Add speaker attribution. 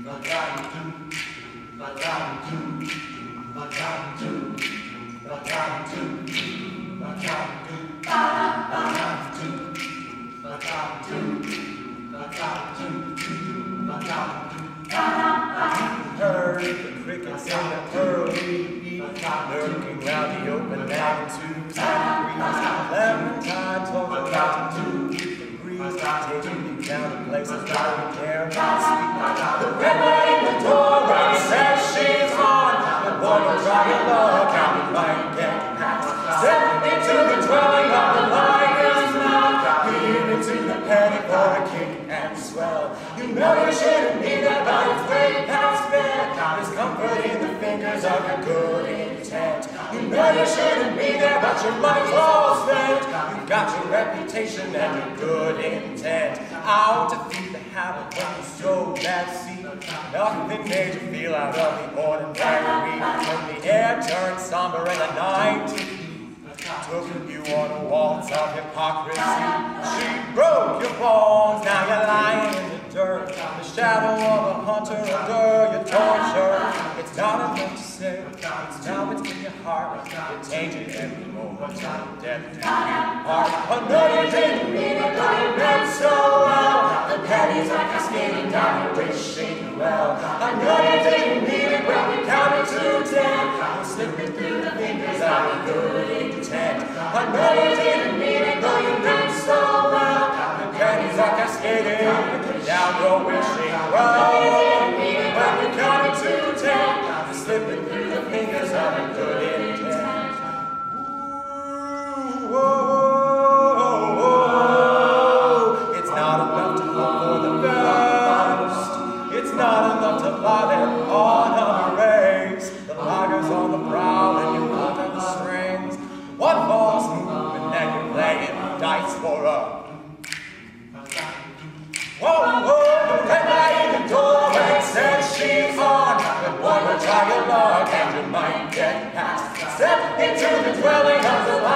Speaker 1: Heard the crickets in the early beat, lurking round the open attitudes and breeze. Clementine told her not to do the breeze, taking me down to places where we dare not speak. The red light in the doorway says she's on, the boy will try to look out and might get past. Step into the dwelling of the lion's mouth, peer into the penny for a kick and swell. You know you shouldn't be there, but it's way past fair. There's comfort in the fingers of your good intent. You know you shouldn't be there, but your money's all spent. You've got your reputation and your good intent. Out to feed the habit when you sowed that seed. Nothing made you feel out of the ordinary. When the air turned somber and the night took you on a waltz of hypocrisy. She broke your bones, now you're lying in the dirt. The shadow of a hunter under your torture. It's not enough to say, it's now it's in your heart. You're tainted every moment of death to your heart. I know you didn't mean it, but you meant so well. The pennies are cascading down, you're wishing well. I know you didn't mean it when we counted to 10. You're slipping through the fingers of your good intent. I know you didn't mean it, though you meant so well. The pennies are cascading down, you're wishing well. When we counted to 10, you're slipping through the fingers of your good intent. Ooh, oh, oh, oh. It's not enough to hope for the best. It's not enough to buy them on a race. The lager's on the prowl and you under the strings. One ball's moving and you're playing dice for a. Whoa, whoa, the red light in the doorway says she's on. The boy will try your luck and you might get past. Step into the dwelling of the